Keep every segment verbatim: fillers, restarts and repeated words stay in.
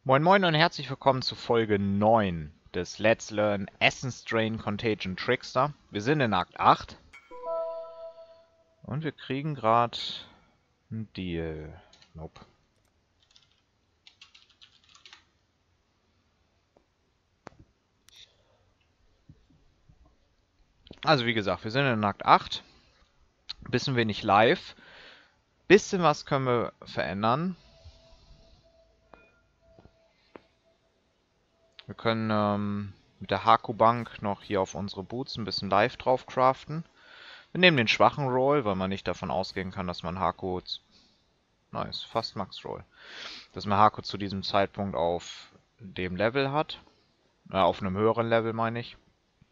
Moin Moin und herzlich willkommen zu Folge neun des Let's Learn Essence Drain Contagion Trickster. Wir sind in Akt acht und wir kriegen gerade einen Deal. Nope. Also wie gesagt, wir sind in Akt acht. Bisschen wenig live. Bisschen was können wir verändern. Wir können ähm, mit der Haku-Bank noch hier auf unsere Boots ein bisschen live drauf craften. Wir nehmen den schwachen Roll, weil man nicht davon ausgehen kann, dass man Haku... Nice, fast Max Roll. Dass man Haku zu diesem Zeitpunkt auf dem Level hat. Äh, auf einem höheren Level, meine ich.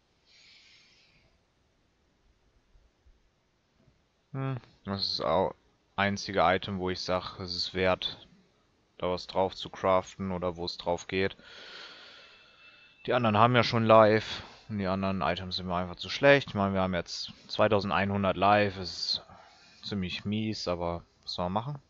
Hm, das ist auch einzige Item, wo ich sage, es ist wert, da was drauf zu craften oder wo es drauf geht. Die anderen haben ja schon live und die anderen Items sind mir einfach zu schlecht. Ich meine, wir haben jetzt zweitausendeinhundert live, das ist ziemlich mies, aber was soll man machen?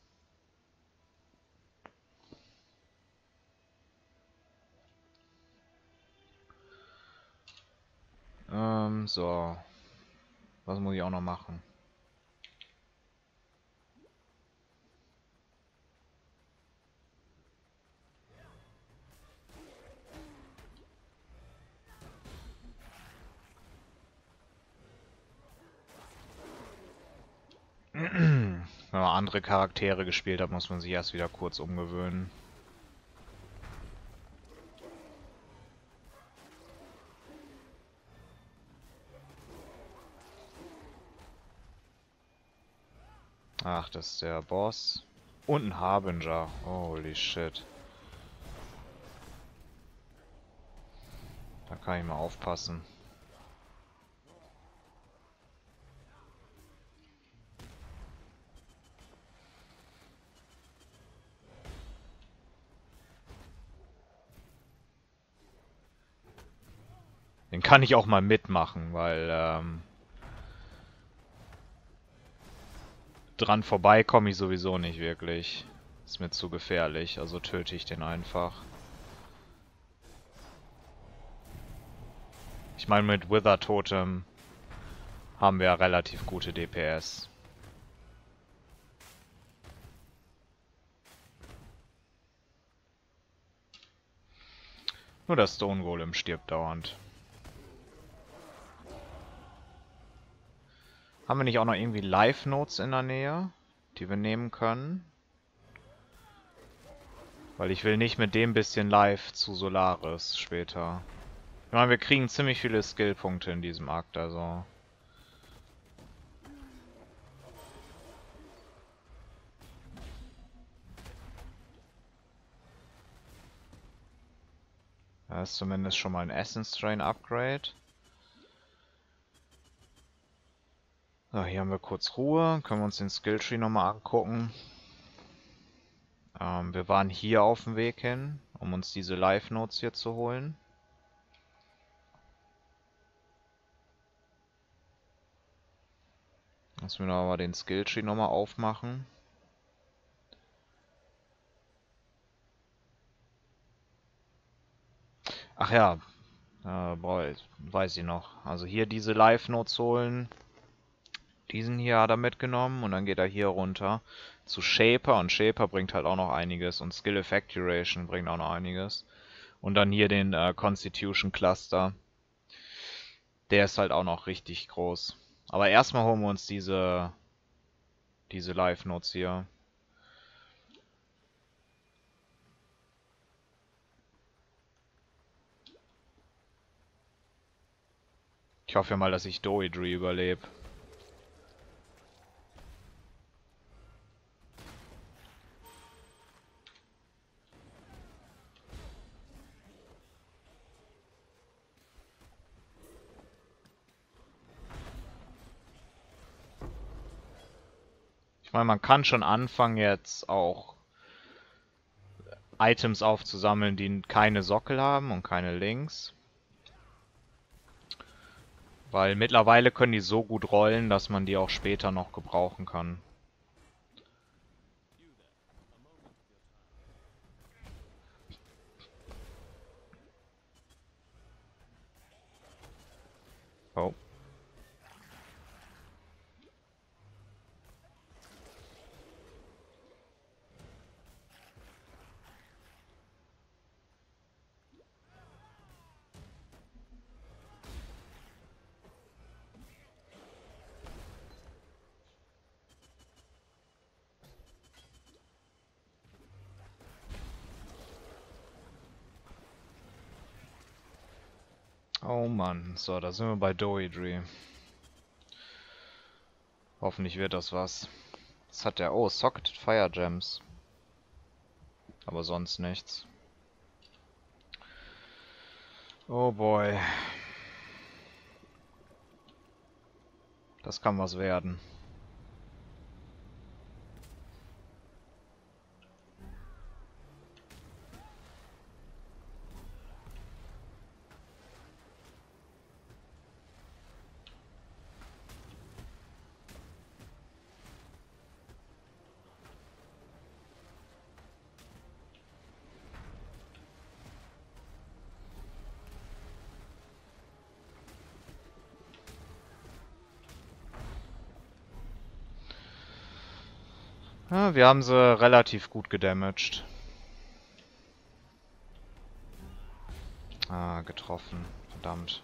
Ähm, so. Was muss ich auch noch machen? Wenn man andere Charaktere gespielt hat, muss man sich erst wieder kurz umgewöhnen. Ach, das ist der Boss. Und ein Harbinger. Holy shit. Da kann ich mal aufpassen. Den kann ich auch mal mitmachen, weil ähm, dran vorbei komme ich sowieso nicht wirklich. Ist mir zu gefährlich, also töte ich den einfach. Ich meine, mit Wither Totem haben wir ja relativ gute D P S. Nur der Stone Golem stirbt dauernd. Haben wir nicht auch noch irgendwie Live-Notes in der Nähe, die wir nehmen können? Weil ich will nicht mit dem bisschen live zu Solaris später. Ich meine, wir kriegen ziemlich viele Skillpunkte in diesem Akt, also... Das ist zumindest schon mal ein Essence Drain Upgrade. So, hier haben wir kurz Ruhe. Können wir uns den Skilltree nochmal angucken. Ähm, wir waren hier auf dem Weg hin, um uns diese Live-Notes hier zu holen. Lass mir aber den Skilltree nochmal aufmachen. Ach ja, äh, boah, weiß ich noch. Also hier diese Live-Notes holen. Diesen hier hat er mitgenommen und dann geht er hier runter zu Shaper und Shaper bringt halt auch noch einiges und Skill Effect Duration bringt auch noch einiges. Und dann hier den äh, Constitution Cluster. Der ist halt auch noch richtig groß. Aber erstmal holen wir uns diese diese Live-Notes hier. Ich hoffe ja mal, dass ich Doedry überlebe. Ich meine, man kann schon anfangen jetzt auch Items aufzusammeln, die keine Sockel haben und keine Links. Weil mittlerweile können die so gut rollen, dass man die auch später noch gebrauchen kann. Oh. Oh Mann, so, da sind wir bei Doedry. Hoffentlich wird das was. Was hat der? Oh, Socketed Fire Gems. Aber sonst nichts. Oh boy. Das kann was werden. Ja, wir haben sie relativ gut gedamaged. Ah, getroffen. Verdammt.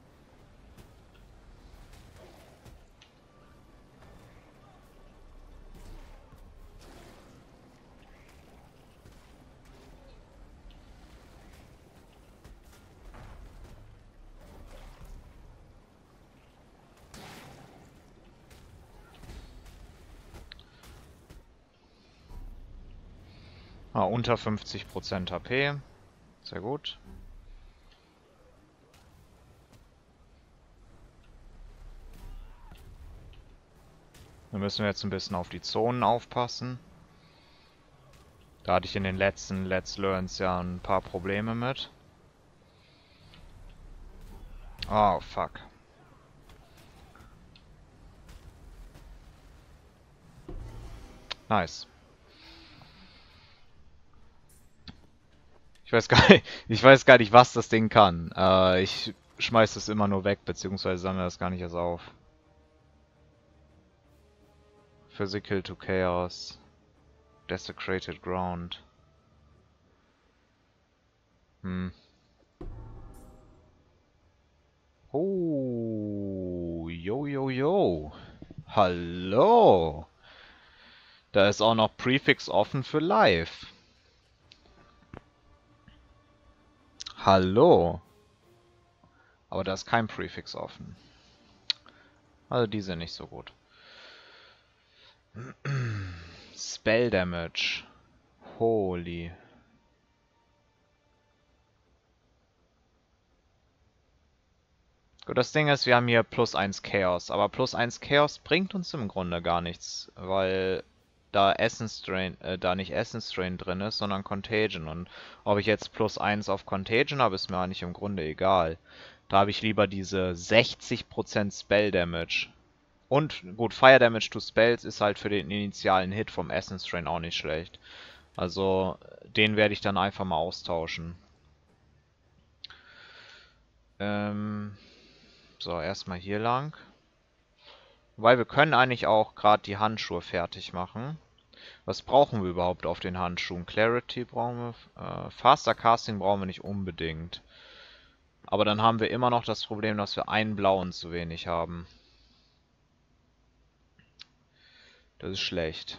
Ah, unter fünfzig Prozent H P. Sehr gut. Da müssen wir jetzt ein bisschen auf die Zonen aufpassen. Da hatte ich in den letzten Let's Learns ja ein paar Probleme mit. Oh, fuck. Nice. Ich weiß gar nicht, ich weiß gar nicht, was das Ding kann. Äh, ich schmeiß das immer nur weg, beziehungsweise sammle das gar nicht erst auf. Physical to Chaos. Desecrated Ground. Hm. Oh, yo, yo, yo. Hallo. Da ist auch noch Prefix offen für Live. Hallo. Aber da ist kein Prefix offen. Also die sind nicht so gut. Spell Damage. Holy. Gut, das Ding ist, wir haben hier plus eins Chaos. Aber plus eins Chaos bringt uns im Grunde gar nichts. Weil da Essence Drain, äh, da nicht Essence Drain drin ist, sondern Contagion. Und ob ich jetzt plus eins auf Contagion habe, ist mir eigentlich im Grunde egal. Da habe ich lieber diese sechzig Prozent Spell Damage. Und gut, Fire Damage to Spells ist halt für den initialen Hit vom Essence Drain auch nicht schlecht. Also, den werde ich dann einfach mal austauschen. Ähm, so, erstmal hier lang. Weil wir können eigentlich auch gerade die Handschuhe fertig machen. Was brauchen wir überhaupt auf den Handschuhen? Clarity brauchen wir. Äh, Faster Casting brauchen wir nicht unbedingt. Aber dann haben wir immer noch das Problem, dass wir einen blauen zu wenig haben. Das ist schlecht.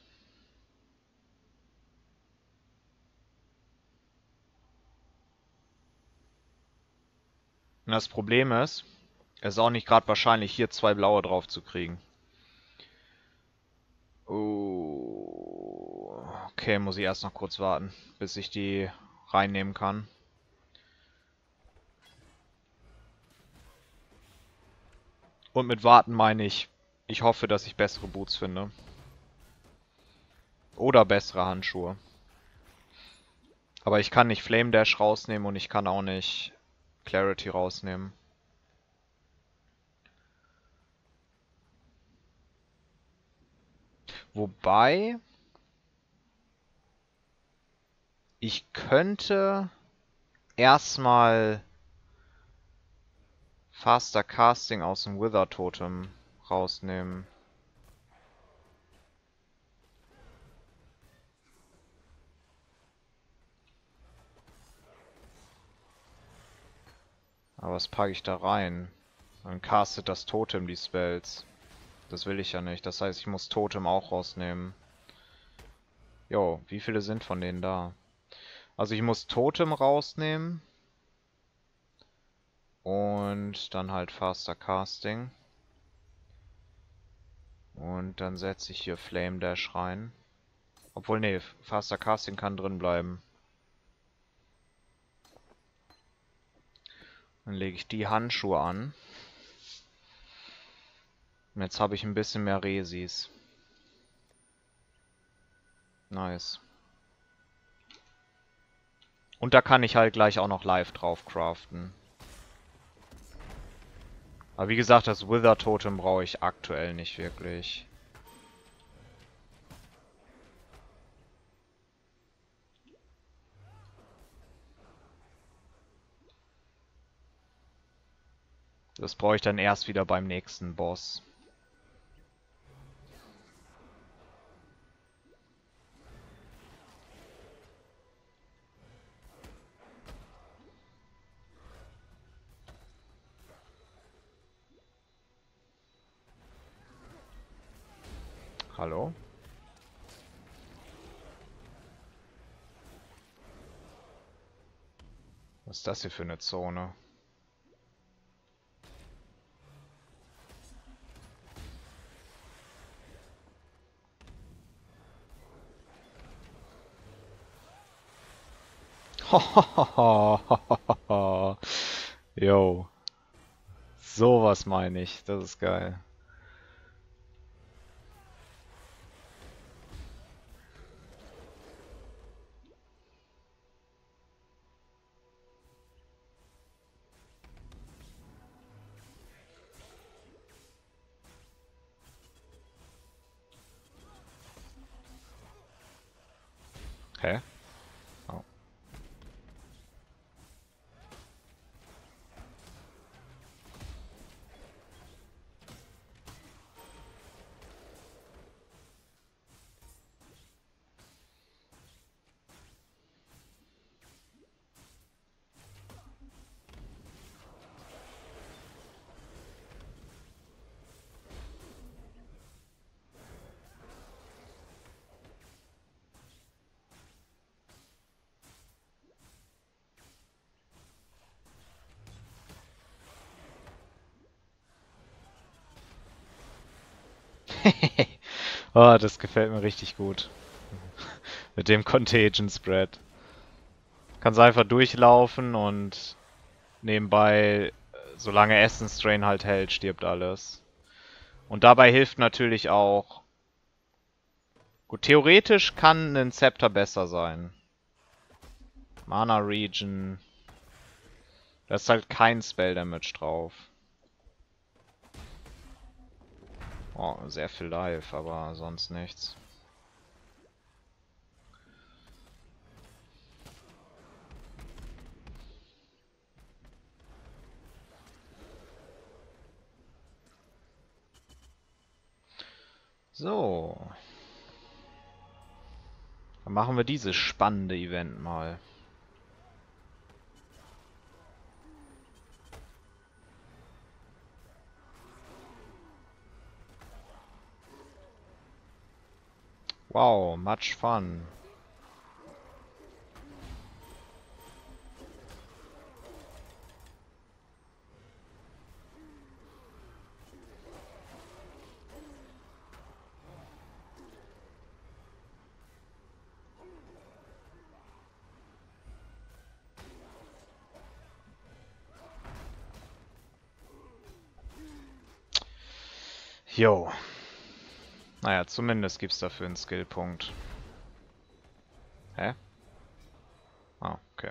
Und das Problem ist, es ist auch nicht gerade wahrscheinlich, hier zwei blaue drauf zu kriegen. Oh, okay, muss ich erst noch kurz warten, bis ich die reinnehmen kann. Und mit warten meine ich, ich hoffe, dass ich bessere Boots finde. Oder bessere Handschuhe. Aber ich kann nicht Flame Dash rausnehmen und ich kann auch nicht Clarity rausnehmen. Wobei ich könnte erstmal Faster Casting aus dem Wither Totem rausnehmen. Aber was packe ich da rein? Dann castet das Totem die Spells. Das will ich ja nicht. Das heißt, ich muss Totem auch rausnehmen. Jo, wie viele sind von denen da? Also ich muss Totem rausnehmen. Und dann halt Faster Casting. Und dann setze ich hier Flame Dash rein. Obwohl, nee, Faster Casting kann drin bleiben. Dann lege ich die Handschuhe an. Und jetzt habe ich ein bisschen mehr Resis. Nice. Und da kann ich halt gleich auch noch live drauf craften. Aber wie gesagt, das Wither Totem brauche ich aktuell nicht wirklich. Das brauche ich dann erst wieder beim nächsten Boss. Hallo? Was ist das hier für eine Zone? Yo. Sowas meine ich. Das ist geil. Hä? Oh. Oh, das gefällt mir richtig gut. Mit dem Contagion Spread. Kannst einfach durchlaufen und nebenbei, solange Essence Drain halt hält, stirbt alles. Und dabei hilft natürlich auch... Gut, theoretisch kann ein Scepter besser sein. Mana Regen. Da ist halt kein Spell Damage drauf. Oh, sehr viel Life, aber sonst nichts. So. Dann machen wir dieses spannende Event mal. Wow, much fun. Jo. Naja, zumindest gibt's dafür einen Skillpunkt. Hä? Ah, okay.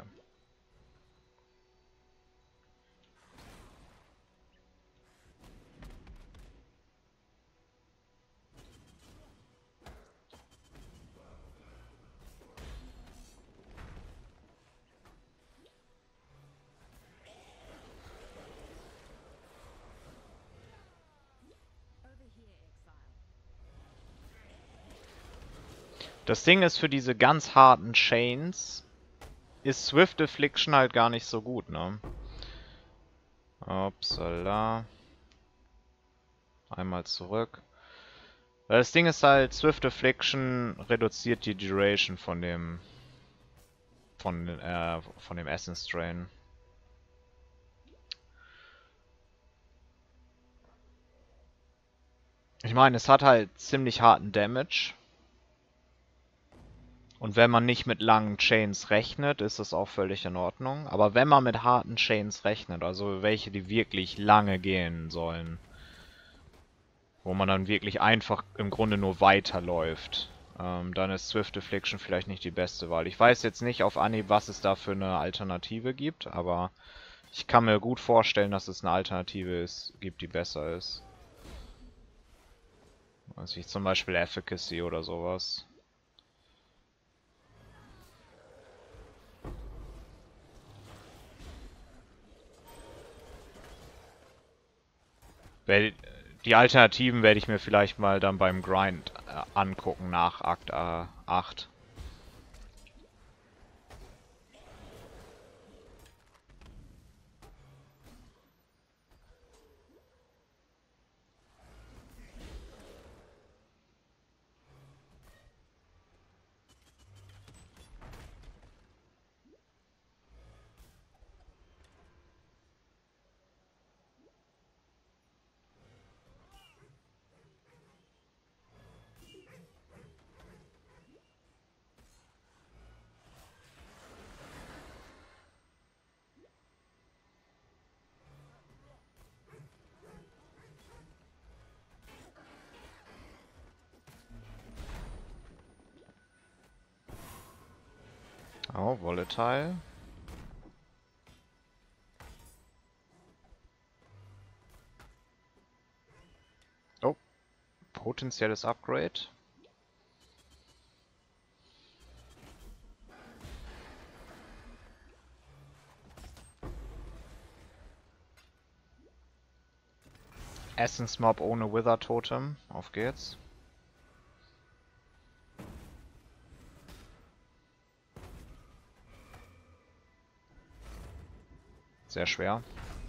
Das Ding ist, für diese ganz harten Chains ist Swift Affliction halt gar nicht so gut, ne? Upsala. Einmal zurück. Weil das Ding ist halt, Swift Affliction reduziert die Duration von dem von, äh, von dem Essence Drain. Ich meine, es hat halt ziemlich harten Damage. Und wenn man nicht mit langen Chains rechnet, ist das auch völlig in Ordnung. Aber wenn man mit harten Chains rechnet, also welche, die wirklich lange gehen sollen, wo man dann wirklich einfach im Grunde nur weiterläuft, ähm, dann ist Swift Affliction vielleicht nicht die beste Wahl. Ich weiß jetzt nicht auf Anhieb, was es da für eine Alternative gibt, aber ich kann mir gut vorstellen, dass es eine Alternative ist, gibt, die besser ist. Also ich zum Beispiel Efficacy oder sowas. Die Alternativen werde ich mir vielleicht mal dann beim Grind äh, angucken nach Akt äh, acht. Oh, Volatile. Oh, potenzielles Upgrade. Essence Mob ohne Wither Totem. Auf geht's. Sehr schwer.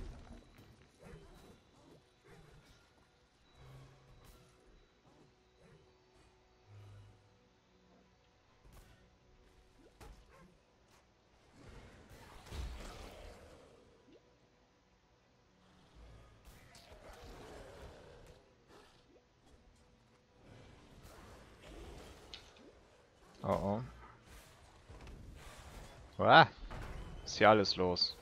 Oh oh. Ah, ist hier alles los.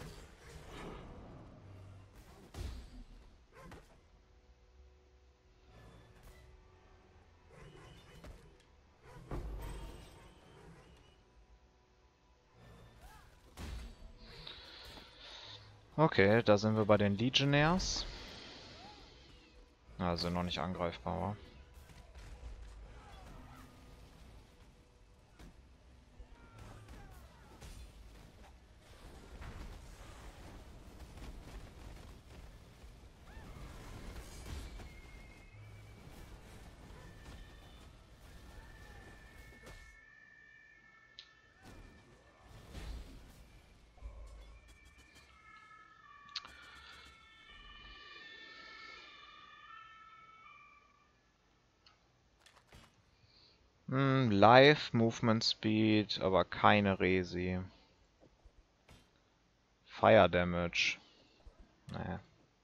Okay, da sind wir bei den Legionnaires. Also noch nicht angreifbar. Hm, Live, Movement Speed, aber keine Resi. Fire Damage. Naja.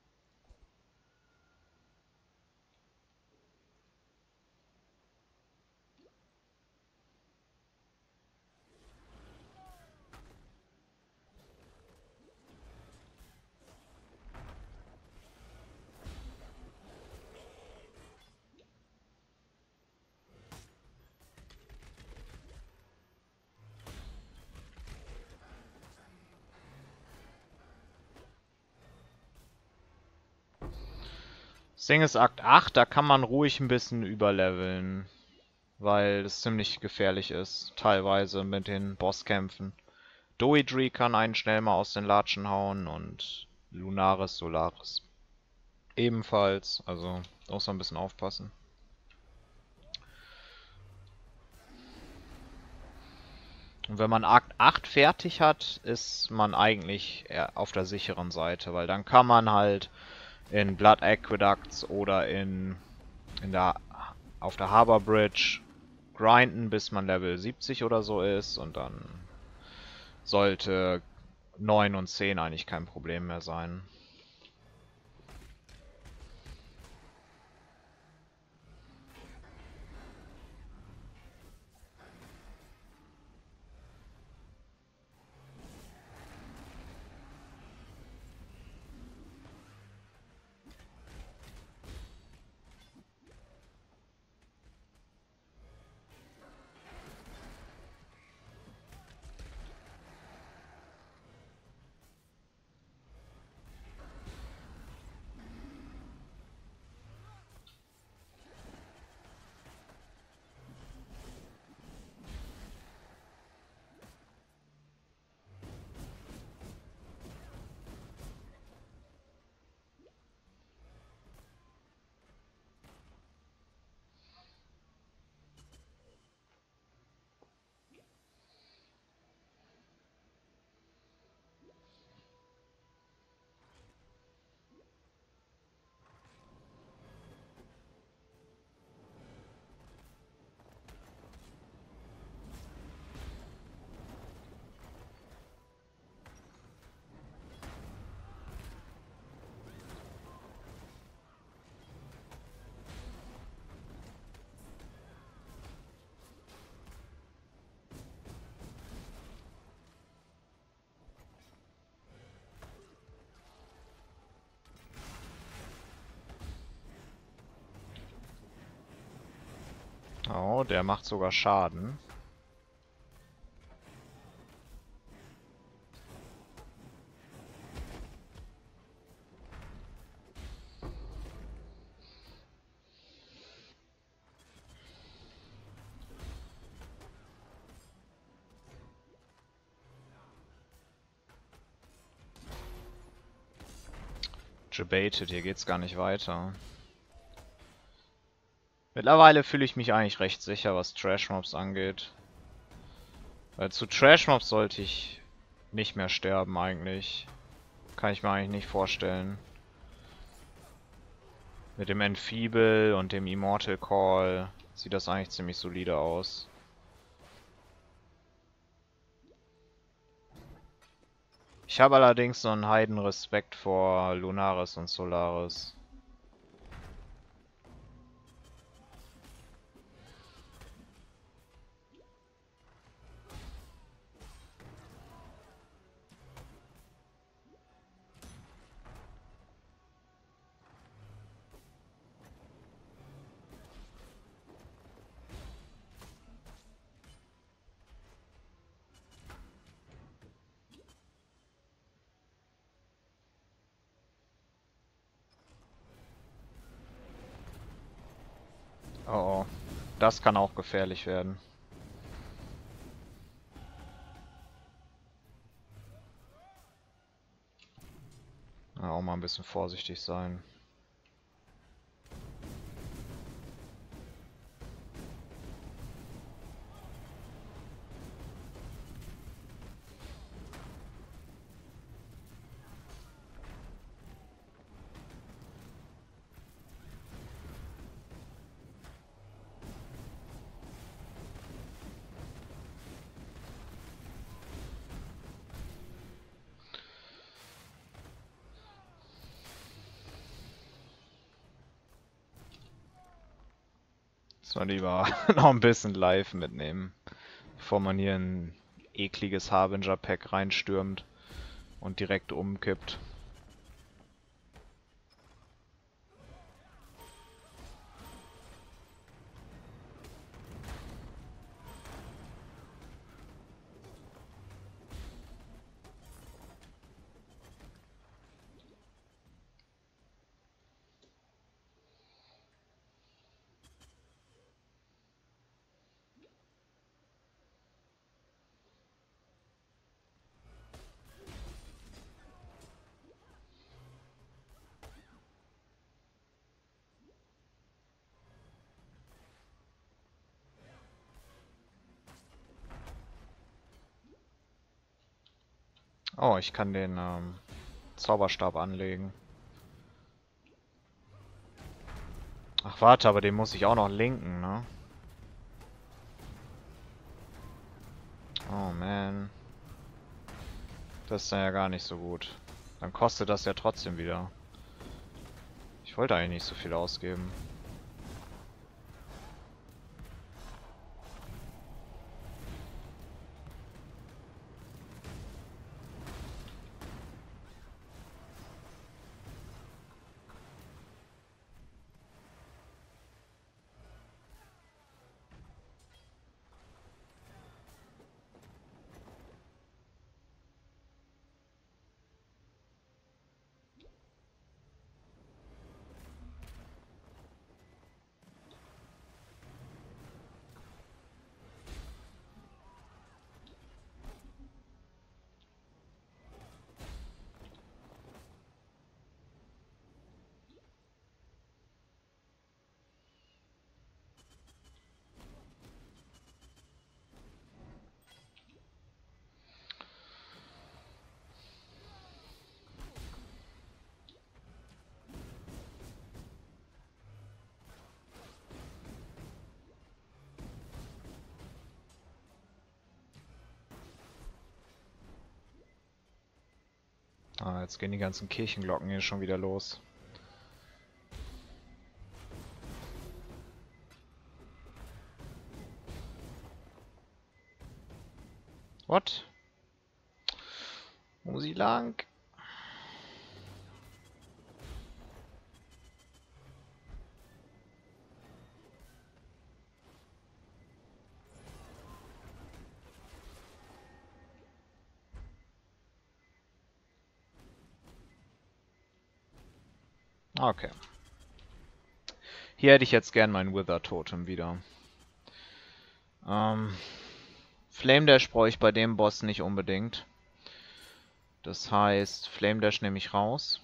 Das Ding ist Akt acht, da kann man ruhig ein bisschen überleveln, weil es ziemlich gefährlich ist, teilweise mit den Bosskämpfen. Doidri kann einen schnell mal aus den Latschen hauen und Lunaris, Solaris ebenfalls, also muss man ein bisschen aufpassen. Und wenn man Akt acht fertig hat, ist man eigentlich eher auf der sicheren Seite, weil dann kann man halt in Blood Aqueducts oder in, in der, auf der Harbor Bridge grinden, bis man Level siebzig oder so ist, und dann sollte neun und zehn eigentlich kein Problem mehr sein. Oh, der macht sogar Schaden. Debated, hier geht's gar nicht weiter. Mittlerweile fühle ich mich eigentlich recht sicher, was Trash-Mobs angeht. Weil zu Trash-Mobs sollte ich nicht mehr sterben eigentlich. Kann ich mir eigentlich nicht vorstellen. Mit dem Enfeeble und dem Immortal Call sieht das eigentlich ziemlich solide aus. Ich habe allerdings so einen Heidenrespekt vor Lunaris und Solaris. Oh oh, das kann auch gefährlich werden. Ja, auch mal ein bisschen vorsichtig sein. Soll lieber noch ein bisschen live mitnehmen, bevor man hier ein ekliges Harbinger-Pack reinstürmt und direkt umkippt. Oh, ich kann den ähm, Zauberstab anlegen. Ach warte, aber den muss ich auch noch linken, ne? Oh man. Das ist dann ja gar nicht so gut. Dann kostet das ja trotzdem wieder. Ich wollte eigentlich nicht so viel ausgeben. Ah, jetzt gehen die ganzen Kirchenglocken hier schon wieder los. What? Wo muss ich lang? Okay. Hier hätte ich jetzt gern mein Wither Totem wieder. Ähm, Flame Dash brauche ich bei dem Boss nicht unbedingt. Das heißt, Flame Dash nehme ich raus.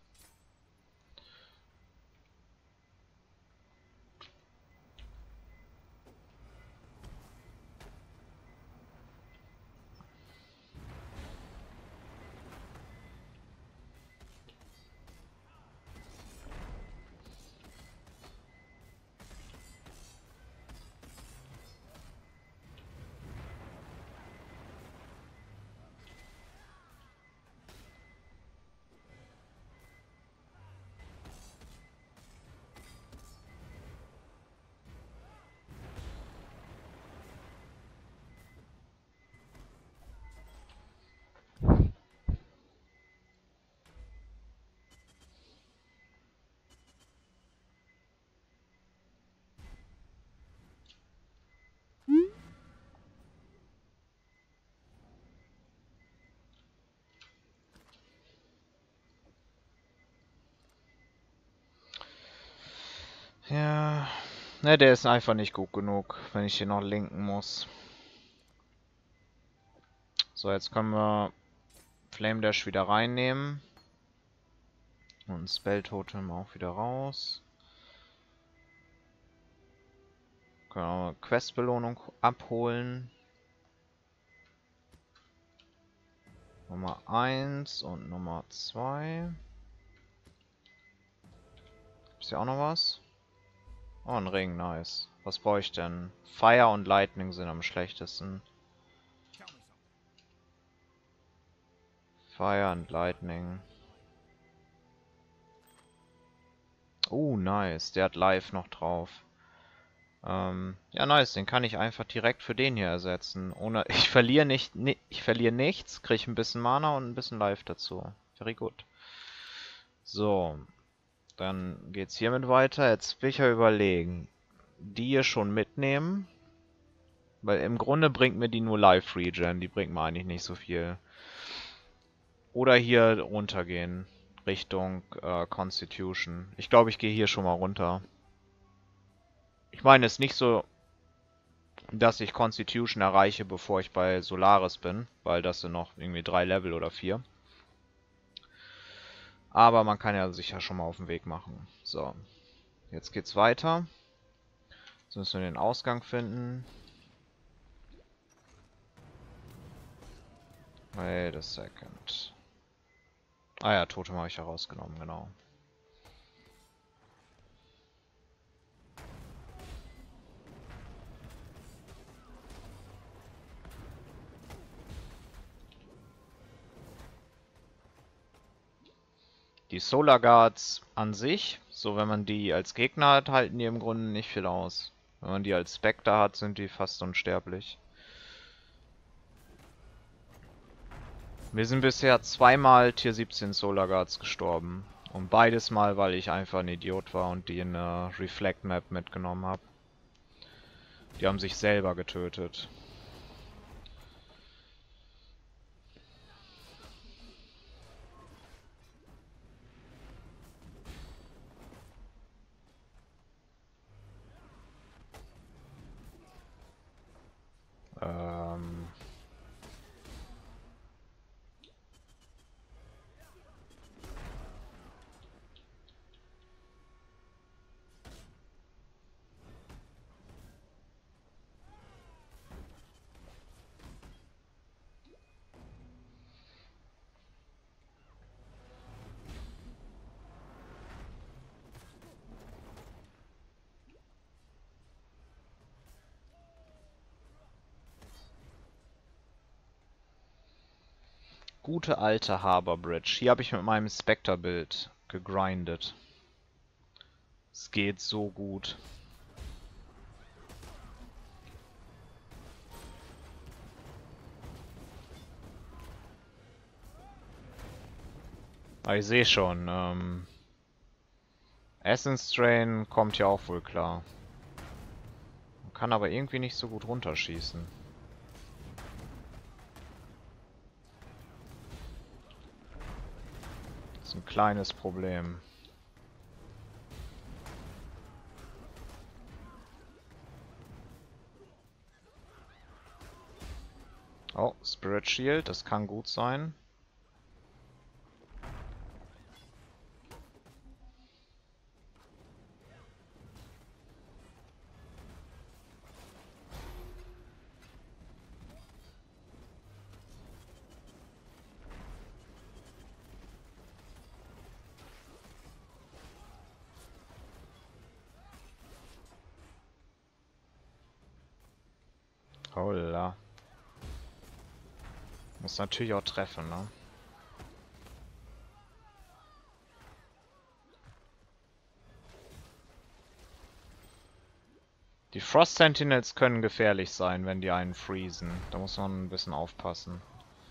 Ja, ne, der ist einfach nicht gut genug, wenn ich den noch linken muss. So, jetzt können wir Flame Dash wieder reinnehmen. Und Spell Totem auch wieder raus. Können wir Questbelohnung abholen. Nummer eins und Nummer zwei. Ist hier auch noch was? Oh, ein Ring, nice. Was brauche ich denn? Fire und Lightning sind am schlechtesten. Fire und Lightning. Oh, nice. Der hat Live noch drauf. Ähm, ja, nice. Den kann ich einfach direkt für den hier ersetzen. Ohne, ich verliere nicht, ni ich verliere nichts, kriege ein bisschen Mana und ein bisschen Life dazu. Very good. So. Dann geht's hiermit weiter. Jetzt will ich ja überlegen. Die hier schon mitnehmen. Weil im Grunde bringt mir die nur Life Regen. Die bringt mir eigentlich nicht so viel. Oder hier runtergehen. Richtung äh, Constitution. Ich glaube, ich gehe hier schon mal runter. Ich meine, es ist nicht so, dass ich Constitution erreiche, bevor ich bei Solaris bin. Weil das sind noch irgendwie drei Level oder vier. Aber man kann ja sich ja schon mal auf den Weg machen. So. Jetzt geht's weiter. Jetzt müssen wir den Ausgang finden. Wait a second. Ah ja, Totem habe ich ja rausgenommen, genau. Die Solar Guards an sich, so wenn man die als Gegner hat, halten die im Grunde nicht viel aus. Wenn man die als Spectre hat, sind die fast unsterblich. Wir sind bisher zweimal Tier siebzehn Solar Guards gestorben. Und beides Mal, weil ich einfach ein Idiot war und die in eine Reflect Map mitgenommen habe. Die haben sich selber getötet. Ähm... Gute alte Harbor Bridge. Hier habe ich mit meinem Spectre-Bild gegrindet. Es geht so gut. Aber ich sehe schon, ähm... Essence Train kommt ja auch wohl klar. Man kann aber irgendwie nicht so gut runterschießen. Das ist ein kleines Problem. Oh, Spirit Shield, das kann gut sein. Holla. Muss natürlich auch treffen, ne? Die Frost Sentinels können gefährlich sein, wenn die einen freezen. Da muss man ein bisschen aufpassen.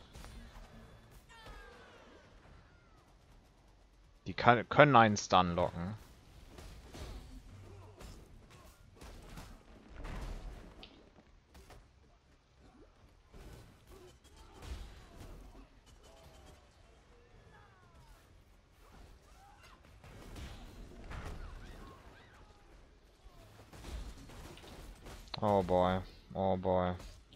Die kann, können einen Stun locken. Oh boy, oh boy.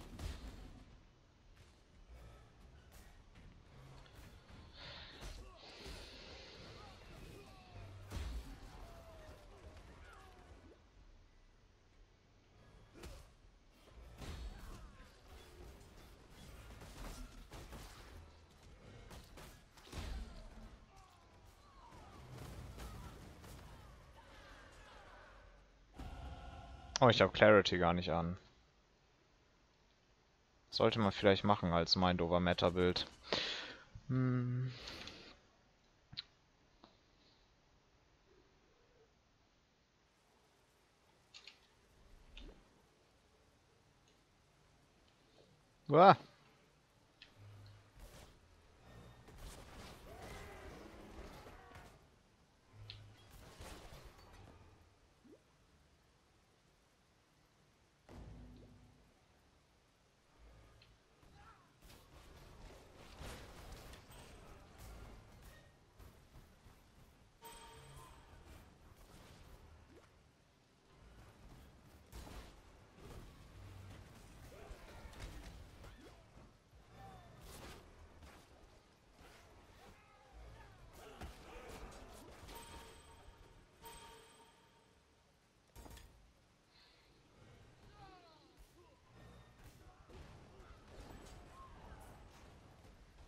Oh, ich habe Clarity gar nicht an. Sollte man vielleicht machen als Mind-over-Matter-Bild. Hm. Uah.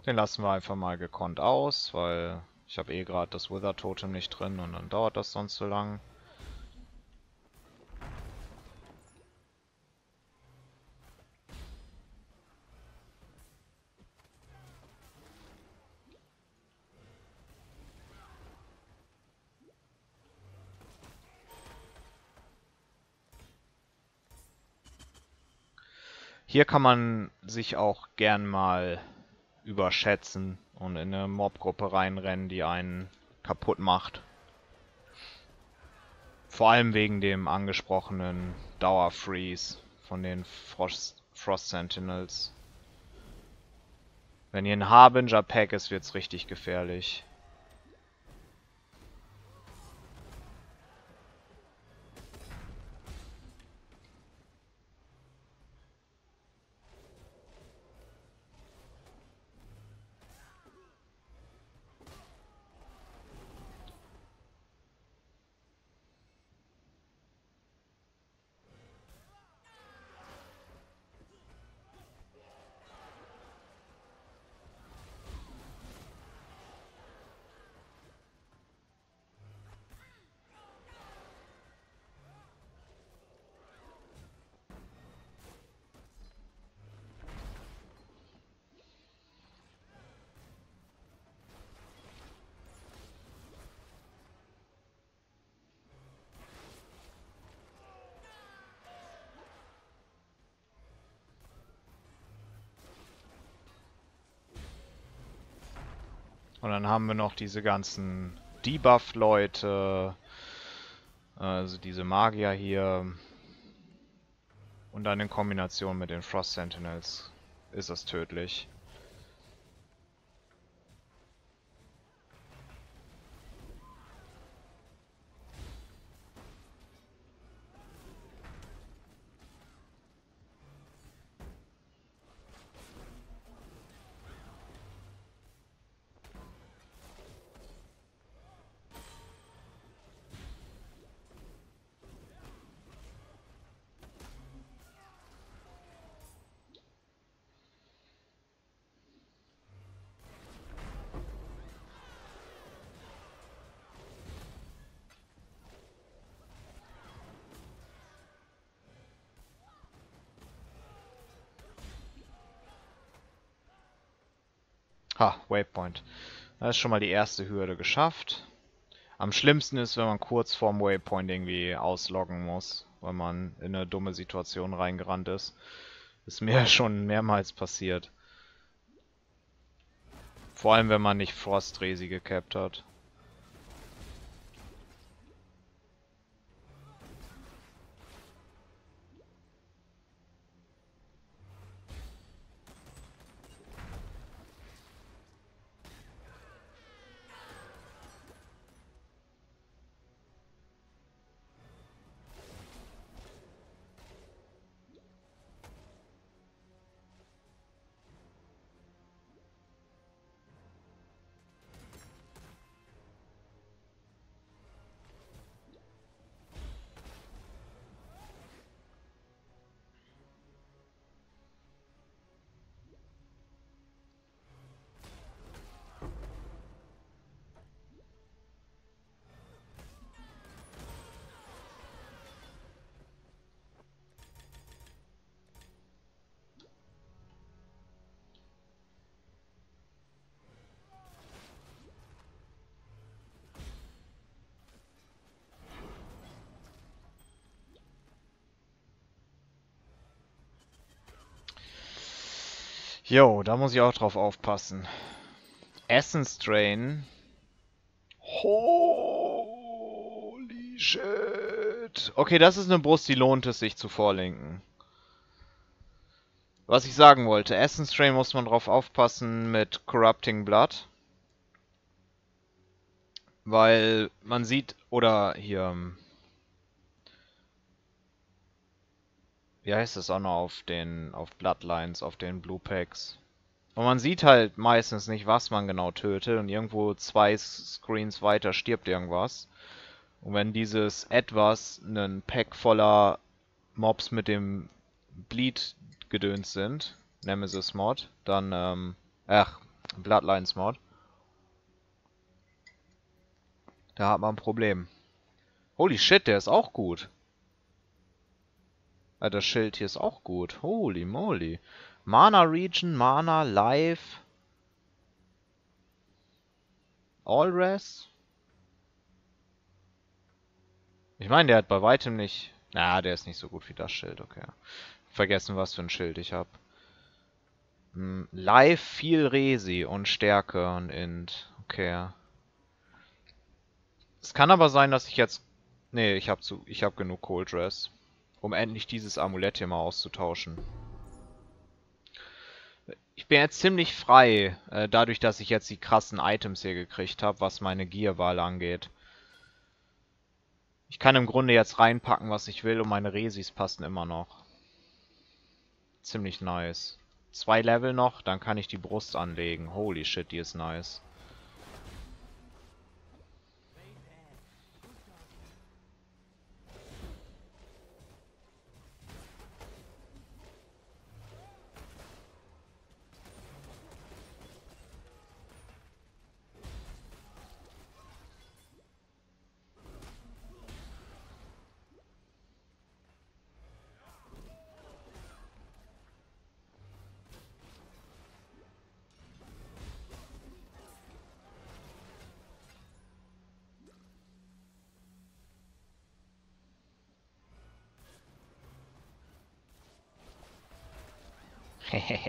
Den lassen wir einfach mal gekonnt aus, weil ich habe eh gerade das Wither Totem nicht drin und dann dauert das sonst so lang. Hier kann man sich auch gern mal überschätzen und in eine Mobgruppe reinrennen, die einen kaputt macht. Vor allem wegen dem angesprochenen Dauerfreeze von den Frost, Frost Sentinels. Wenn hier ein Harbinger-Pack ist, wird's richtig gefährlich. Und dann haben wir noch diese ganzen Debuff-Leute, also diese Magier hier. Und dann in Kombination mit den Frost Sentinels ist das tödlich. Ha, Waypoint. Da ist schon mal die erste Hürde geschafft. Am schlimmsten ist, wenn man kurz vorm Waypoint irgendwie ausloggen muss, weil man in eine dumme Situation reingerannt ist. Ist mir schon mehrmals passiert. Vor allem, wenn man nicht Frostresi gecapped hat. Jo, da muss ich auch drauf aufpassen. Essence Drain. Holy shit. Okay, das ist eine Brust, die lohnt es sich zu vorlinken. Was ich sagen wollte, Essence Drain muss man drauf aufpassen mit Corrupting Blood. Weil man sieht, oder hier... Wie heißt es auch noch auf den, auf Bloodlines, auf den Blue Packs? Und man sieht halt meistens nicht, was man genau tötet und irgendwo zwei Screens weiter stirbt irgendwas. Und wenn dieses etwas ein Pack voller Mobs mit dem Bleed-Gedöns sind, Nemesis-Mod, dann, ähm, ach, Bloodlines Mod. Da hat man ein Problem. Holy shit, der ist auch gut. Ah, das Schild hier ist auch gut. Holy moly. Mana Regen, Mana, Life. All Res. Ich meine, der hat bei weitem nicht... Na, der ist nicht so gut wie das Schild, okay. Vergessen, was für ein Schild ich habe. Hm, Life, viel Resi und Stärke und Int. Okay. Es kann aber sein, dass ich jetzt... Nee, ich habe zu, ich habe genug Cold Dress, um endlich dieses Amulett hier mal auszutauschen. Ich bin jetzt ziemlich frei, äh, dadurch, dass ich jetzt die krassen Items hier gekriegt habe, was meine Gearwahl angeht. Ich kann im Grunde jetzt reinpacken, was ich will, und meine Resis passen immer noch. Ziemlich nice. Zwei Level noch, dann kann ich die Brust anlegen. Holy shit, die ist nice. Hehehe.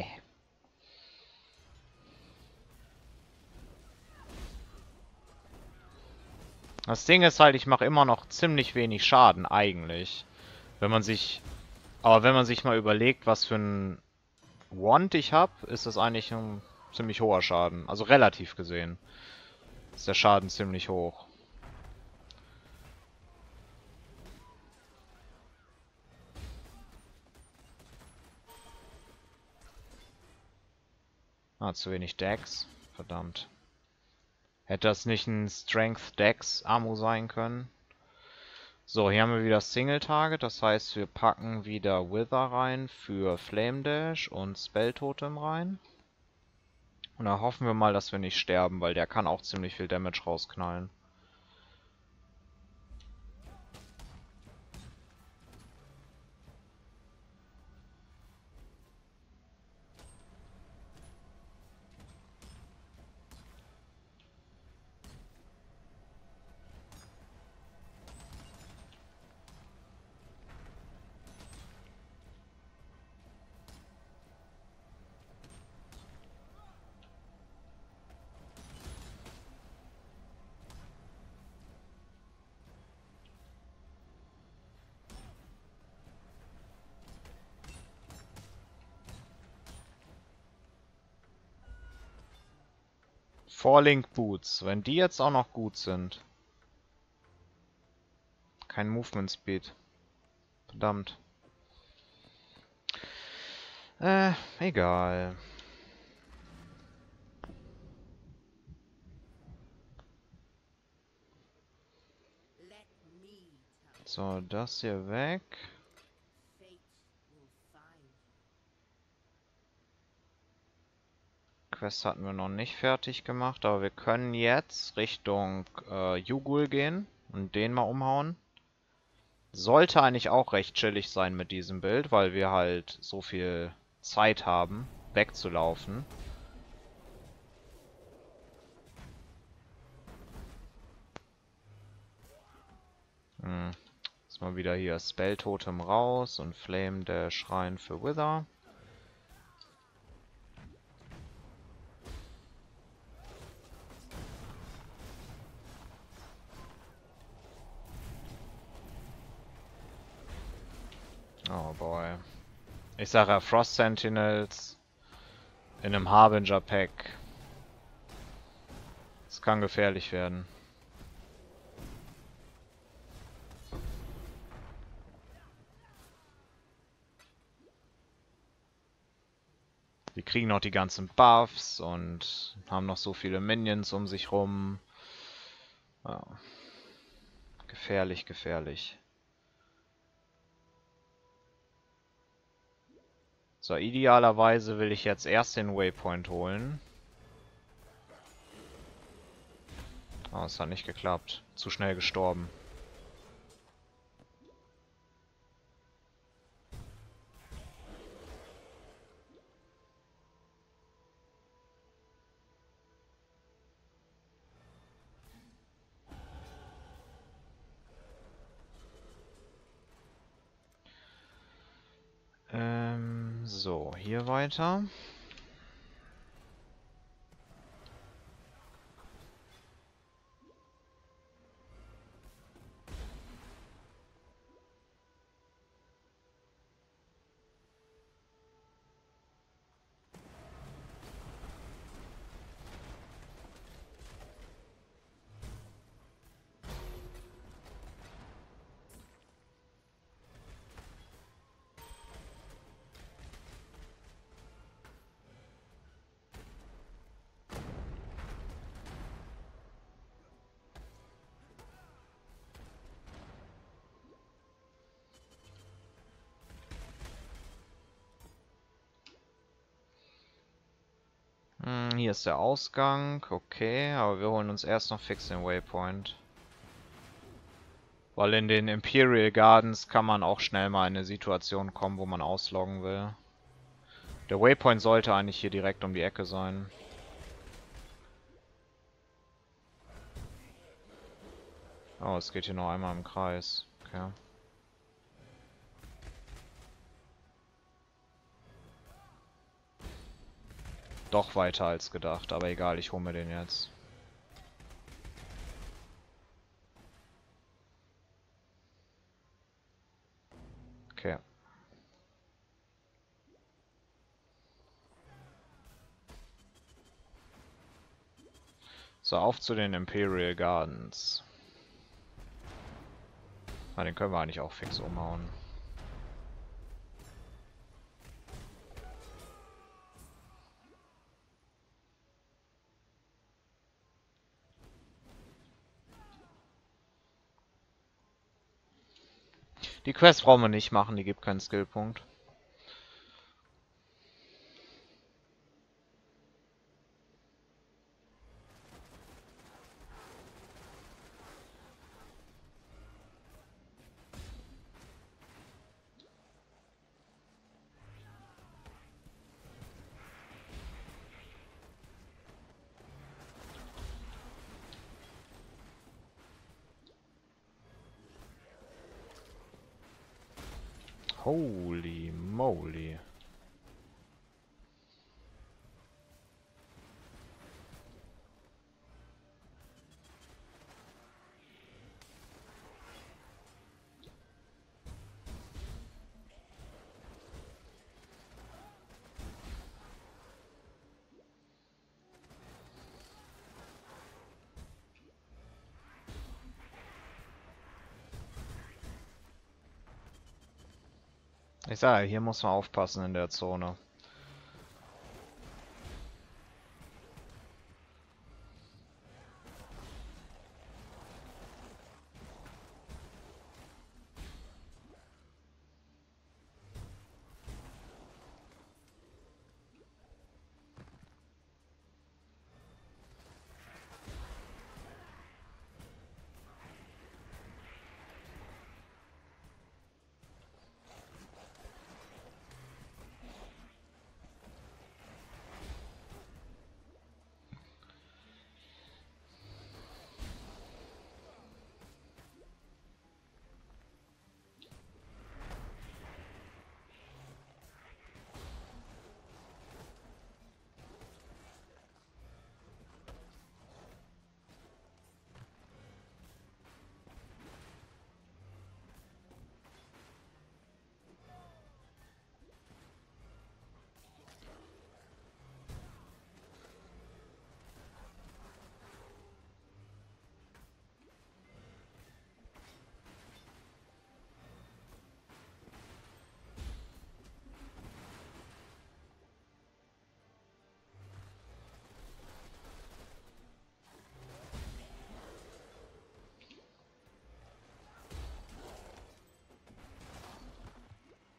Das Ding ist halt, ich mache immer noch ziemlich wenig Schaden, eigentlich. Wenn man sich... Aber wenn man sich mal überlegt, was für ein Wand ich habe, ist das eigentlich ein ziemlich hoher Schaden. Also relativ gesehen ist der Schaden ziemlich hoch. Ah, zu wenig Dex. Verdammt. Hätte das nicht ein Strength Dex Ammo sein können? So, hier haben wir wieder Single Target. Das heißt, wir packen wieder Wither rein für Flame Dash und Spell Totem rein. Und dann hoffen wir mal, dass wir nicht sterben, weil der kann auch ziemlich viel Damage rausknallen. Four-Link Boots, wenn die jetzt auch noch gut sind. Kein Movement Speed. Verdammt. Äh, egal. So, das hier weg. Quest hatten wir noch nicht fertig gemacht, aber wir können jetzt Richtung äh, Yugul gehen und den mal umhauen. Sollte eigentlich auch recht chillig sein mit diesem Bild, weil wir halt so viel Zeit haben, wegzulaufen. Hm. Jetzt mal wieder hier Spell Totem raus und Flame Dash rein für Wither. Oh boy. Ich sage ja, Frost Sentinels in einem Harbinger Pack. Es kann gefährlich werden. Die kriegen noch die ganzen Buffs und haben noch so viele Minions um sich rum. Ja. Gefährlich, gefährlich. So, idealerweise will ich jetzt erst den Waypoint holen. Oh, es hat nicht geklappt. Zu schnell gestorben. Ähm, so, hier weiter. Hm, hier ist der Ausgang. Okay, aber wir holen uns erst noch fix den Waypoint. Weil in den Imperial Gardens kann man auch schnell mal in eine Situation kommen, wo man ausloggen will. Der Waypoint sollte eigentlich hier direkt um die Ecke sein. Oh, es geht hier noch einmal im Kreis. Okay. Doch weiter als gedacht, aber egal, ich hole mir den jetzt. Okay. So, auf zu den Imperial Gardens. Ah, den können wir eigentlich auch fix umhauen. Die Quest brauchen wir nicht machen, die gibt keinen Skillpunkt. Holy moly. Ich sage, hier muss man aufpassen in der Zone.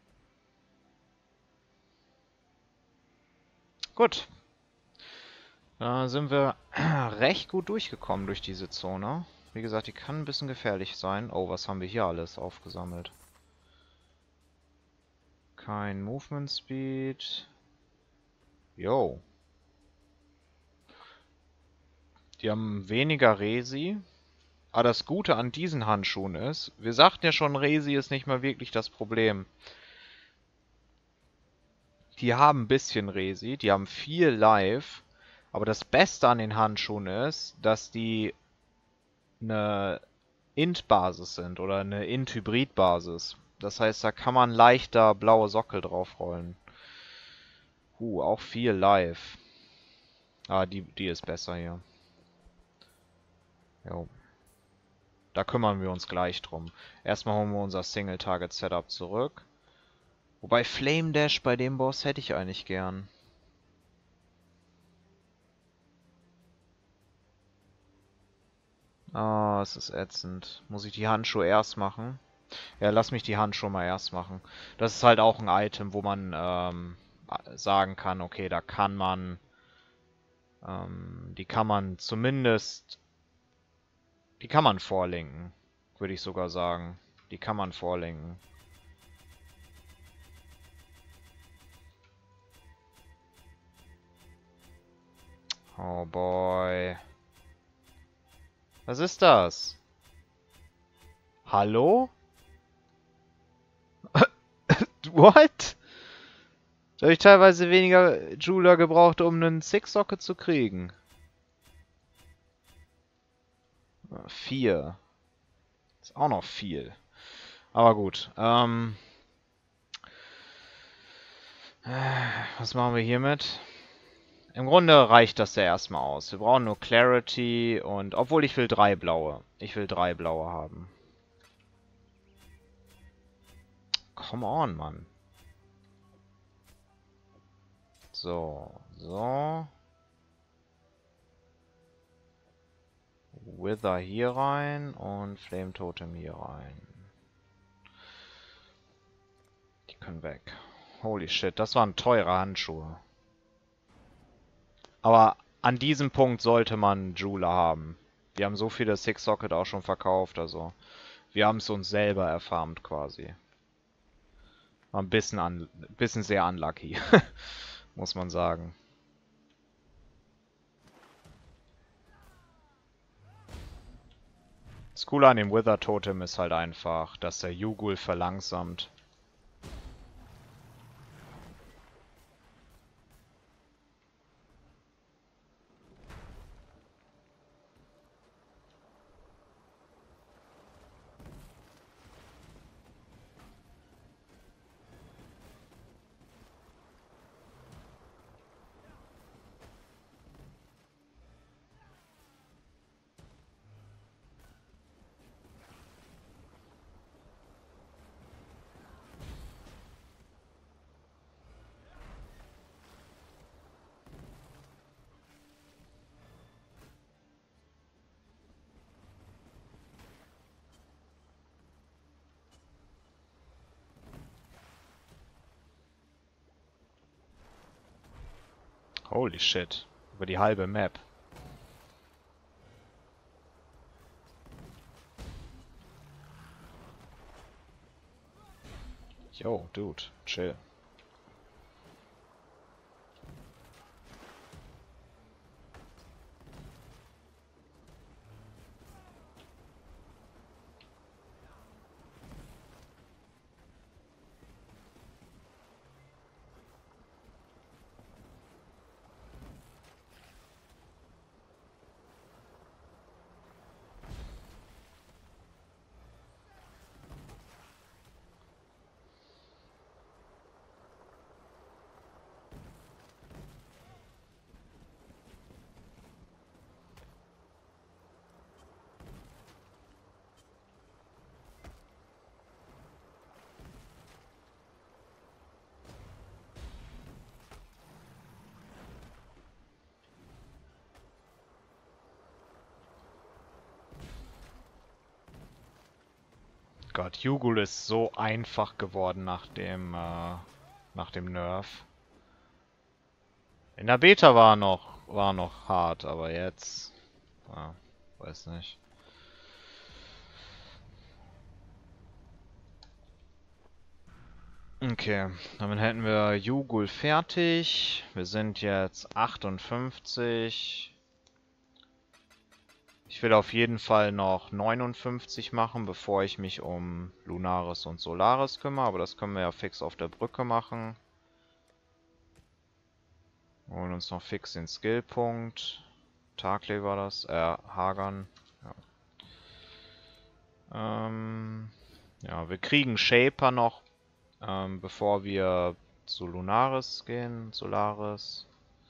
Gut. Da sind wir recht gut durchgekommen durch diese Zone. Wie gesagt, die kann ein bisschen gefährlich sein. Oh, was haben wir hier alles aufgesammelt? Kein Movement Speed. Yo. Die haben weniger Resi. Aber das Gute an diesen Handschuhen ist, wir sagten ja schon, Resi ist nicht mal wirklich das Problem. Die haben ein bisschen Resi, die haben viel Life. Aber das Beste an den Handschuhen ist, dass die eine Int-Basis sind oder eine Int-Hybrid-Basis. Das heißt, da kann man leichter blaue Sockel draufrollen. Uh, auch viel Live. Ah, die, die ist besser hier. Jo. Da kümmern wir uns gleich drum. Erstmal holen wir unser Single-Target-Setup zurück. Wobei Flame Dash bei dem Boss hätte ich eigentlich gern. Ah, es ist ätzend. Muss ich die Handschuhe erst machen? Ja, lass mich die Handschuhe mal erst machen. Das ist halt auch ein Item, wo man ähm, sagen kann, okay, da kann man... Ähm, die kann man zumindest... Die kann man vorlinken, würde ich sogar sagen. Die kann man vorlinken. Oh boy. Was ist das? Hallo? What? Da habe ich teilweise weniger Jeweler gebraucht, um einen Six-Socket zu kriegen. Vier. Ist auch noch viel. Aber gut. Ähm, was machen wir hiermit? Im Grunde reicht das ja erstmal aus. Wir brauchen nur Clarity und... Obwohl, ich will drei blaue. Ich will drei blaue haben. Come on, Mann. So, so. Wither hier rein und Flame Totem hier rein. Die können weg. Holy shit, das waren teure Handschuhe. Aber an diesem Punkt sollte man Jeweler haben. Wir haben so viele Six-Socket auch schon verkauft, also wir haben es uns selber erfarmt quasi. War ein bisschen, un bisschen sehr unlucky, muss man sagen. Das Coole an dem Wither Totem ist halt einfach, dass der Yugul verlangsamt. Holy shit. Über die halbe Map. Yo, dude, chill. Gott, Yugul ist so einfach geworden nach dem, äh, nach dem Nerf. In der Beta war er noch war noch hart, aber jetzt... Ja, weiß nicht. Okay, damit hätten wir Jugul fertig. Wir sind jetzt achtundfünfzig. Ich will auf jeden Fall noch neunundfünfzig machen, bevor ich mich um Lunaris und Solaris kümmere. Aber das können wir ja fix auf der Brücke machen. Holen uns noch fix den Skillpunkt. Tarkley war das. Äh, Hagan. Ja. Ähm, ja, wir kriegen Shaper noch, ähm, bevor wir zu Lunaris gehen. Solaris.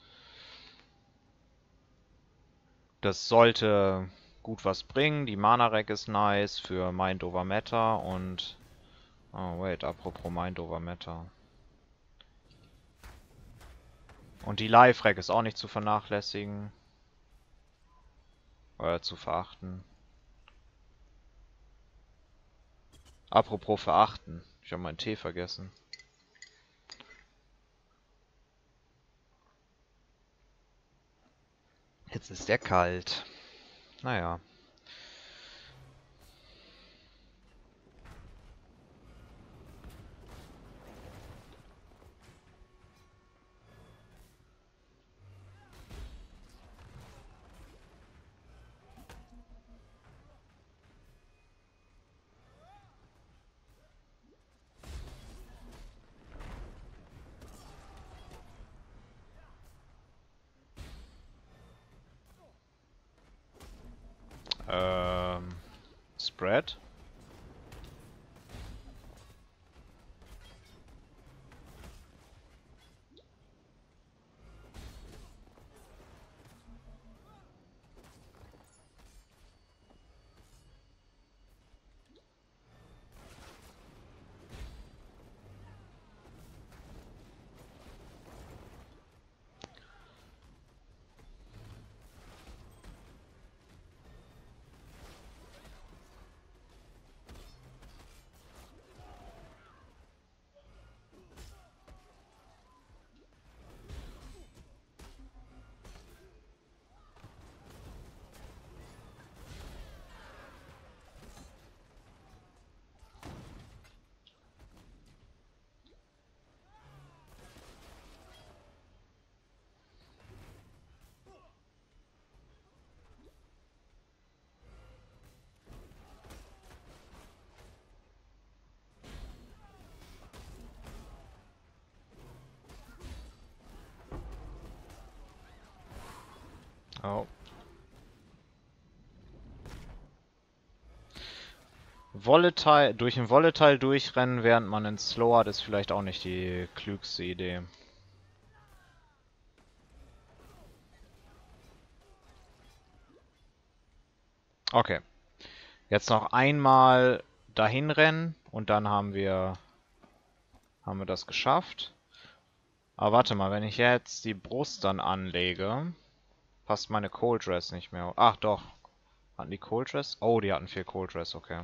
Das sollte gut was bringen. Die Mana-Rack ist nice für Mind over Matter und... Oh, wait, apropos Mind over Matter. Und die Live-Rack ist auch nicht zu vernachlässigen. Oder zu verachten. Apropos verachten. Ich habe meinen Tee vergessen. Jetzt ist der kalt. Naja. Ähm... Spread? Oh. Volatile, durch ein Volatile durchrennen, während man in Slow hat, ist vielleicht auch nicht die klügste Idee. Okay. Jetzt noch einmal dahin rennen und dann haben wir haben wir das geschafft. Aber warte mal, wenn ich jetzt die Brust dann anlege, passt meine Cold Dress nicht mehr. Ach doch. Hatten die Cold Dress? Oh, die hatten vier Cold Dress, okay.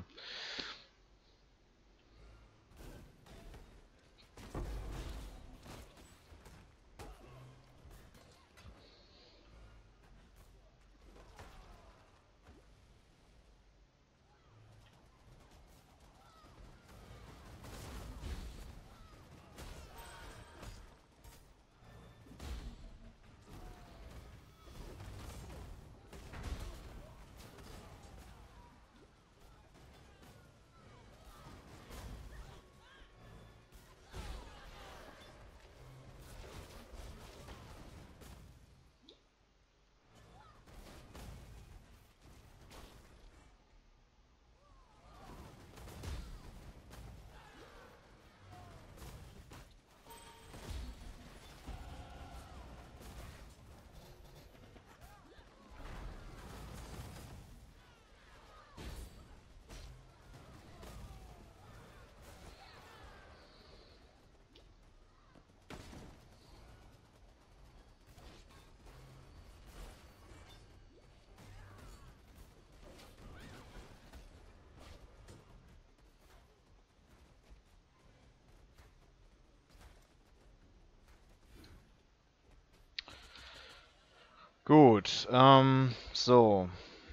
Gut, ähm, so.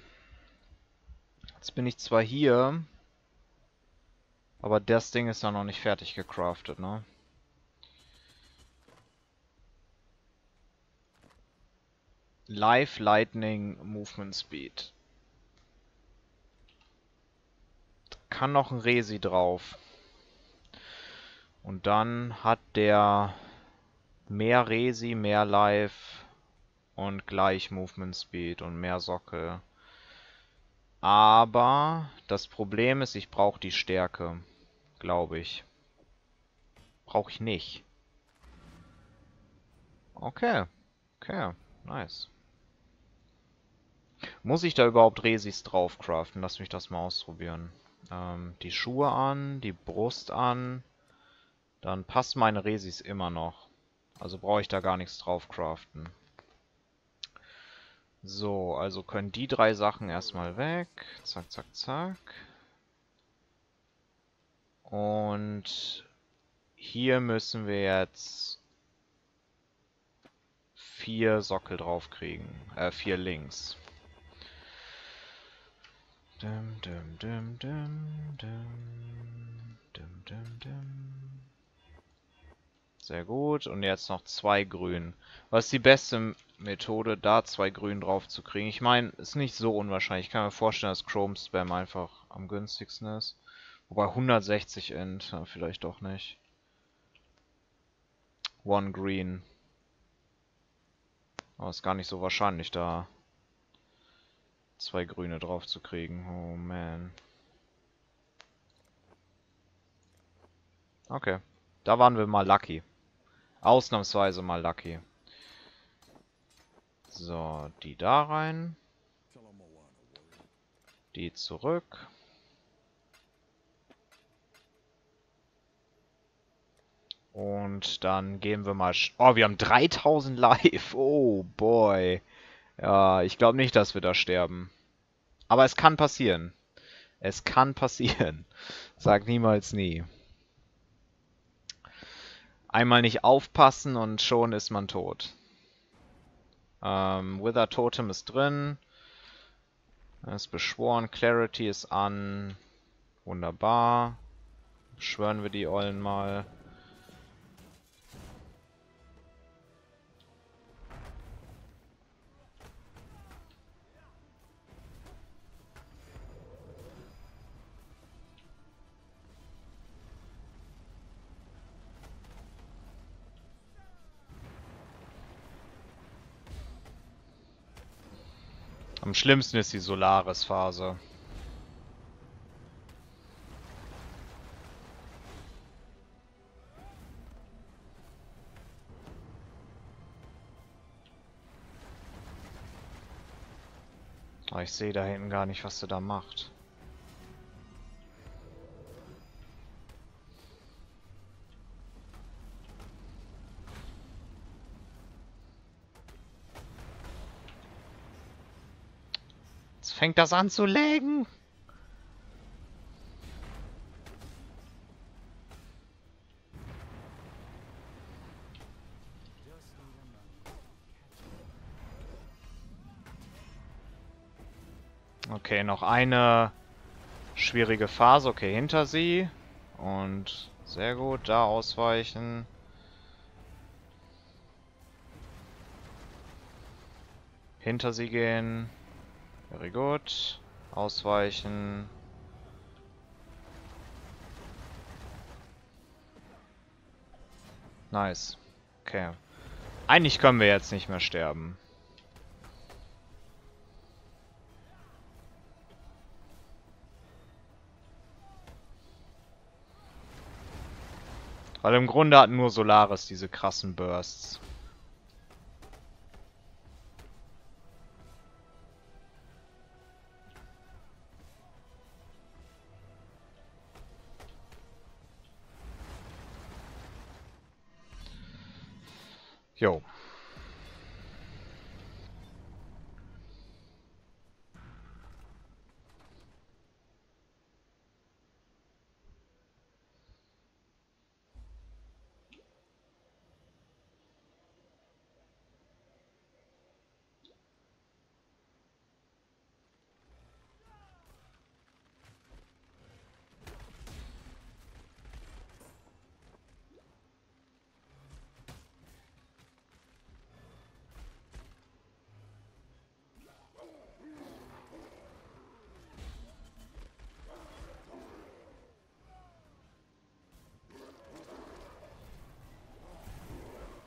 Jetzt bin ich zwar hier, aber das Ding ist ja noch nicht fertig gecraftet, ne? Live Lightning Movement Speed. Kann noch ein Resi drauf. Und dann hat der mehr Resi, mehr Live und gleich Movement Speed und mehr Sockel. Aber das Problem ist, ich brauche die Stärke, glaube ich. Brauche ich nicht. Okay, okay, nice. Muss ich da überhaupt Resis drauf craften? Lass mich das mal ausprobieren. Ähm, die Schuhe an, die Brust an. Dann passen meine Resis immer noch. Also brauche ich da gar nichts drauf craften. So, also können die drei Sachen erstmal weg. Zack, zack, zack. Und hier müssen wir jetzt vier Sockel drauf kriegen. Äh, vier Links. Dum, dum, dum, dum, dum, dum, dum, dum. Sehr gut. Und jetzt noch zwei Grün. Was ist die beste Methode, da zwei Grün drauf zu kriegen? Ich meine, ist nicht so unwahrscheinlich. Ich kann mir vorstellen, dass Chrome Spam einfach am günstigsten ist. Wobei hundertsechzig Int, ja, vielleicht doch nicht. One Green. Aber ist gar nicht so wahrscheinlich, da zwei Grüne drauf zu kriegen. Oh man. Okay. Da waren wir mal lucky. Ausnahmsweise mal lucky. So, die da rein. Die zurück. Und dann gehen wir mal... Oh, wir haben dreitausend live. Oh, boy. Ja, ich glaube nicht, dass wir da sterben. Aber es kann passieren. Es kann passieren. Sag niemals nie. Einmal nicht aufpassen und schon ist man tot. Ähm, Wither Totem ist drin. Es ist beschworen. Clarity ist an. Wunderbar. Beschwören wir die Ollen mal. Am schlimmsten ist die Solaris-Phase. Oh, ich sehe da hinten gar nicht, was sie da macht. Jetzt fängt das an zu laggen. Okay, noch eine schwierige Phase. Okay, hinter sie. Und sehr gut, da ausweichen. Hinter sie gehen. Very good. Ausweichen. Nice. Okay. Eigentlich können wir jetzt nicht mehr sterben. Weil im Grunde hat nur Solaris diese krassen Bursts. Jo.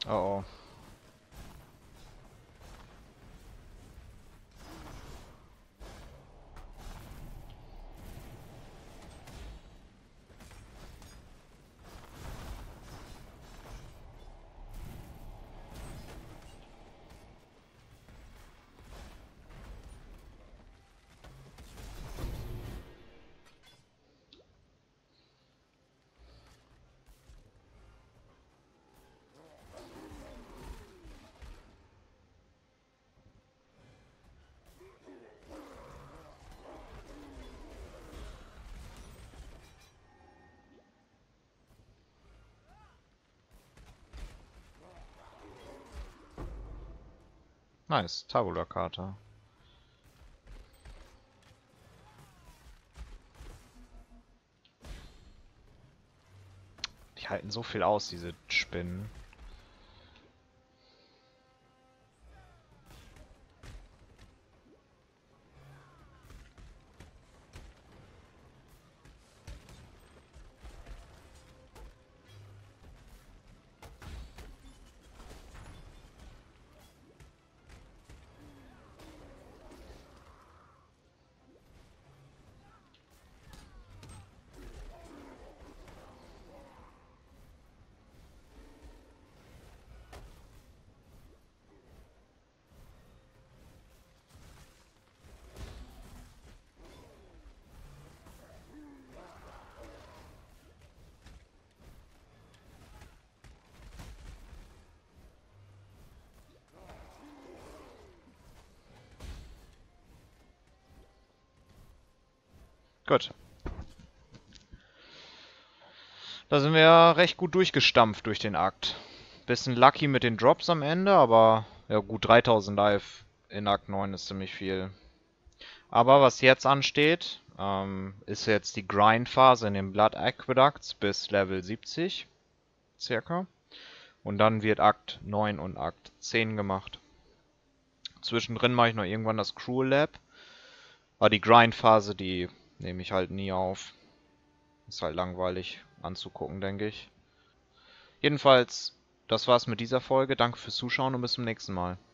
Oh oh. Nice, Tabula-Karte. Die halten so viel aus, diese Spinnen. Gut. Da sind wir ja recht gut durchgestampft durch den Akt. Bisschen lucky mit den Drops am Ende, aber ja gut, dreitausend Life in Akt neun ist ziemlich viel. Aber was jetzt ansteht, ähm, ist jetzt die Grind-Phase in den Blood Aqueducts bis Level siebzig, circa. Und dann wird Akt neun und Akt zehn gemacht. Zwischendrin mache ich noch irgendwann das Cruel Lab. Aber die Grind-Phase, die nehme ich halt nie auf. Ist halt langweilig anzugucken, denke ich. Jedenfalls, das war's mit dieser Folge. Danke fürs Zuschauen und bis zum nächsten Mal.